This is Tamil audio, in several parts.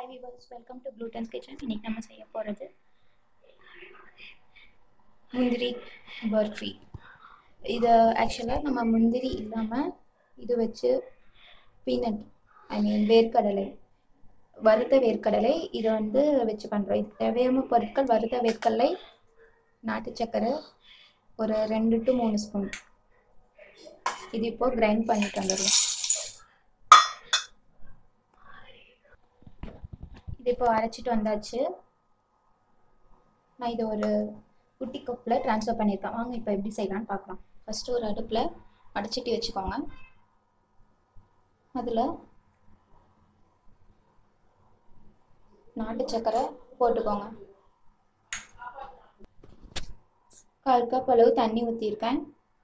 viewers, welcome to Gluten's Kitchen. இன்னைக்கு நம்ம செய்ய போறது முந்திரி பர்ஃபி. இது ஆக்சுவலா நம்ம முந்திரி இல்லாம இது வச்சு பீனட் வேர்க்கடலை, வறுத்த வேர்க்கடலை இது வந்து வச்சு பண்றோம். இதுக்கு தேவையான பொருட்கள் வறுத்த வேர்க்கடலை, நாட்டு சக்கரை ஒரு 2 to 3 ஸ்பூன். இது இப்போ கிரைண்ட் பண்ணிட்டு வந்துடலாம். இது இப்போ அரைச்சிட்டு வந்தாச்சு. நான் இது ஒரு குட்டி கப்பில் ட்ரான்ஸ்ஃபர் பண்ணியிருக்கேன். வாங்க இப்போ எப்படி செய்யலான்னு பார்க்கலாம். ஃபஸ்ட்டு ஒரு அடுப்பில் அடைச்சிட்டு வச்சுக்கோங்க. அதில் நாட்டு சக்கரை போட்டுக்கோங்க. 1/4 கப் அளவு தண்ணி ஊற்றிருக்கேன்.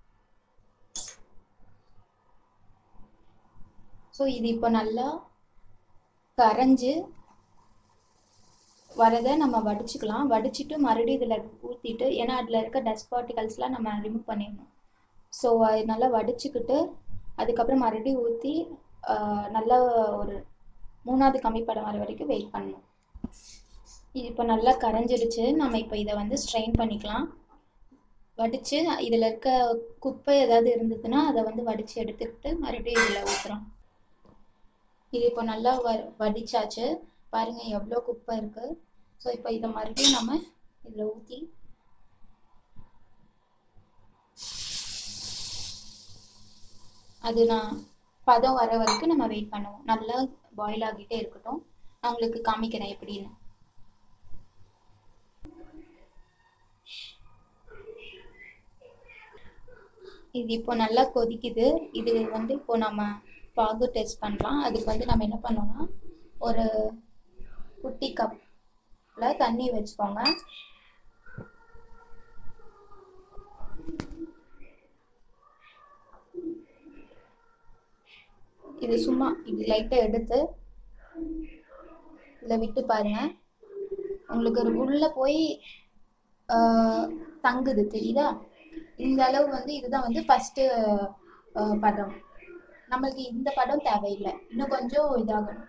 ஸோ இது இப்போ நல்லா கரைஞ்சி வரதை நம்ம வடிச்சுக்கலாம். வடிச்சிட்டு மறுபடியும் இதில் ஊற்றிட்டு, ஏன்னா அதில் இருக்க டஸ்ட் பார்ட்டிகல்ஸ்லாம் நம்ம ரிமூவ் பண்ணிடணும். ஸோ அது நல்லா வடிச்சுக்கிட்டு அதுக்கப்புறம் மறுபடியும் ஊற்றி நல்லா ஒரு 3வது கம்மி படம் வர வரைக்கும் வெயிட் பண்ணணும். இது இப்போ நல்லா கரைஞ்சிடுச்சு. நம்ம இப்போ இதை வந்து ஸ்ட்ரெயின் பண்ணிக்கலாம். வடித்து இதில் இருக்க குப்பை ஏதாவது இருந்ததுன்னா அதை வந்து வடித்து எடுத்துக்கிட்டு மறுபடியும் இதில் ஊற்றுறோம். இது இப்போ நல்லா வடிச்சாச்சு. பாருங்க எவ்வளோ குப்பை இருக்கு. ஸோ இப்போ இதை மறுபடியும் நம்ம இதில் ஊற்றி அது பதம் வர வரைக்கும் நம்ம வெயிட் பண்ணுவோம். நல்லா பாயில் ஆகிட்டே இருக்கட்டும். நான் உங்களுக்கு காமிக்கிறேன் எப்படின்னு. இது இப்போ நல்லா கொதிக்குது. இது வந்து இப்போ நம்ம பாகு டெஸ்ட் பண்ணலாம். அதுக்கு வந்து நம்ம என்ன பண்ணோம்னா, ஒரு குட்டி கப்பில் தண்ணி வச்சுக்கோங்க. இது சும்மா இது லைட்டாக எடுத்து இதில் விட்டு பாருங்க. உங்களுக்கு ஒரு உள்ள போய் தங்குது தெரியுதா? இந்த அளவு வந்து இதுதான் வந்து ஃபஸ்ட்டு பதம். நம்மளுக்கு இந்த படம் தேவையில்லை, இன்னும் கொஞ்சம் இதாகணும்.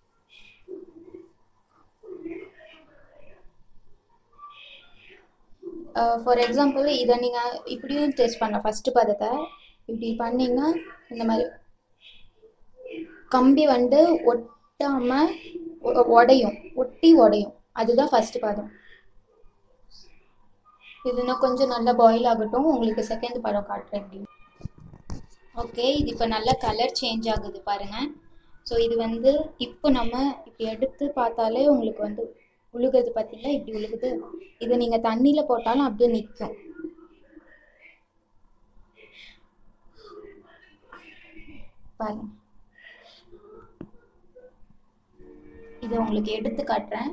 ஃபார் எக்ஸாம்பிள் இதை நீங்கள் இப்படியும் டேஸ்ட் பண்ணலாம். ஃபஸ்ட்டு பதத்தை இப்படி பண்ணிங்கன்னா இந்த மாதிரி கம்பி வந்து ஒட்டாமல் ஒட்டி உடையும். அதுதான் ஃபஸ்ட்டு பதம். இது இன்னும் கொஞ்சம் நல்லா பாயில் ஆகட்டும். உங்களுக்கு செகண்ட் படம் காட்டுறேன் எப்படி. ஓகே, இது இப்போ நல்லா கலர் சேஞ்ச் ஆகுது பாருங்க. ஸோ இது வந்து இப்போ நம்ம இப்போ எடுத்து பார்த்தாலே உங்களுக்கு வந்து உழுகுது. பார்த்தீங்களா இப்படி உழுகுது. இதை நீங்கள் தண்ணியில் போட்டாலும் அப்படியே நிற்கும். பாருங்க, இதை உங்களுக்கு எடுத்து காட்டுறேன்.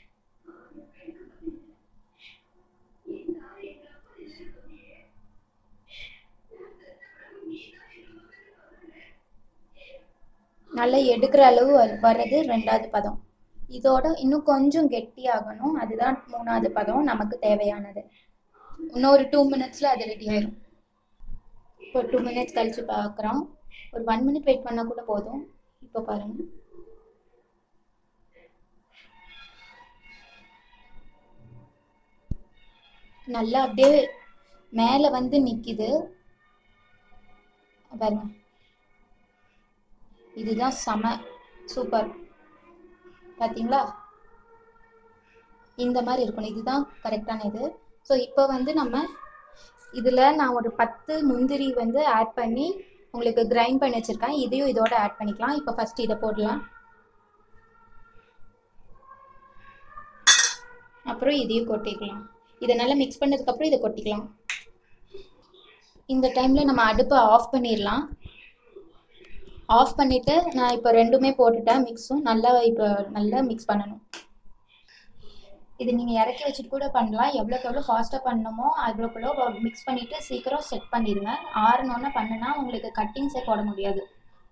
நல்லா எடுக்கிற அளவு வர்றது 2வது பதம். இதோட இன்னும் கொஞ்சம் கெட்டியாகணும். அதுதான் 3வது பதம் நமக்கு தேவையானது. இன்னொரு 2 மினிட்ஸில் அது ரெடி ஆயிடும். இப்போ 2 மினிட்ஸ் கழிச்சு பார்க்குறோம். ஒரு 1 மினிட் வெயிட் பண்ணால் கூட போதும். இப்போ பாருங்க, நல்லா அப்படியே மேலே வந்து நிற்கிது பாருங்க. இதுதான் செம சூப்பர். பார்த்தீங்களா? இந்த மாதிரி இருக்கணும். இதுதான் கரெக்டான இது. ஸோ இப்போ வந்து நம்ம இதில் நான் ஒரு 10 முந்திரி வந்து ஆட் பண்ணி உங்களுக்கு கிரைண்ட் பண்ணி வச்சுருக்கேன். இதையும் இதோட ஆட் பண்ணிக்கலாம். இப்போ ஃபஸ்ட்டு இதை போடலாம். அப்புறம் இதையும் கொட்டிக்கலாம். இதை நல்லா மிக்ஸ் பண்ணதுக்கப்புறம் இதை கொட்டிக்கலாம். இந்த டைமில் நம்ம அடுப்பை ஆஃப் பண்ணிடலாம். ஆஃப் பண்ணிவிட்டு நான் இப்போ 2மே போட்டுட்டேன். மிக்ஸும் நல்லா இப்போ நல்லா மிக்ஸ் பண்ணணும். இது நீங்கள் இறக்கி வச்சுட்டு கூட பண்ணலாம். எவ்வளோக்கு எவ்வளோ ஃபாஸ்ட்டாக பண்ணணுமோ அவ்வளோக்குள்ளோ மிக்ஸ் பண்ணிவிட்டு சீக்கிரம் செட் பண்ணிடுங்க. ஆறுனோன்னு பண்ணுனா உங்களுக்கு கட்டிங்ஸே போட முடியாது.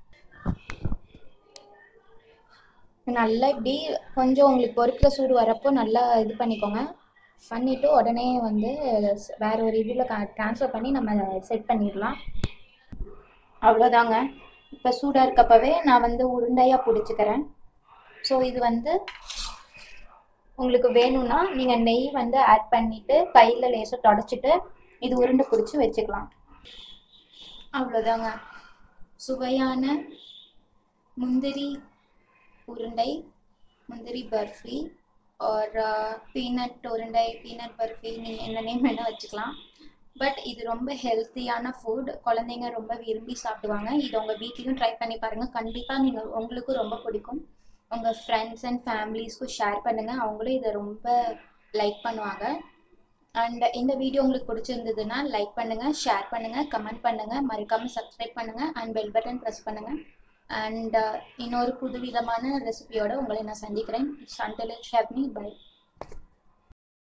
நல்லா இப்படி கொஞ்சம் உங்களுக்கு பொறுக்கிற சூடு வரப்போ நல்லா இது பண்ணிக்கோங்க. பண்ணிவிட்டு உடனே வந்து வேறு ஒரு இதில் ட்ரான்ஸ்ஃபர் பண்ணி நம்ம செட் பண்ணிடலாம். அவ்வளோதாங்க. இப்போ சூடாக இருக்கப்பவே நான் வந்து உருண்டையாக பிடிச்சிக்கிறேன். ஸோ இது வந்து உங்களுக்கு வேணும்னா நீங்கள் நெய் வந்து ஆட் பண்ணிவிட்டு கையில் லேசாக தொடச்சிட்டு இது உருண்டை பிடிச்சி வச்சுக்கலாம். அவ்வளோதாங்க. சுவையான முந்திரி உருண்டை, முந்திரி பர்ஃபி और பீனட் உருண்டை, பீனட் பர்ஃபி, நீங்கள் என்ன நேம் வேணால் வச்சுக்கலாம். பட் இது ரொம்ப ஹெல்த்தியான ஃபுட், குழந்தைங்க ரொம்ப விரும்பி சாப்பிடுவாங்க. இது உங்கள் வீட்லேயும் ட்ரை பண்ணி பாருங்கள். கண்டிப்பாக உங்களுக்கும் ரொம்ப பிடிக்கும். உங்கள் ஃப்ரெண்ட்ஸ் அண்ட் ஃபேமிலிஸ்க்கும் ஷேர் பண்ணுங்கள், அவங்களும் இதை ரொம்ப லைக் பண்ணுவாங்க. அண்ட் இந்த வீடியோ உங்களுக்கு பிடிச்சிருந்ததுன்னா லைக் பண்ணுங்கள், ஷேர் பண்ணுங்கள், கமெண்ட் பண்ணுங்கள், மறக்காமல் சப்ஸ்கிரைப் பண்ணுங்கள் அண்ட் பெல் பட்டன் ப்ரெஸ் பண்ணுங்கள். அண்ட் இன்னொரு புதுவிதமான ரெசிபியோட உங்களை நான் சந்திக்கிறேன். Until it's happening, bye.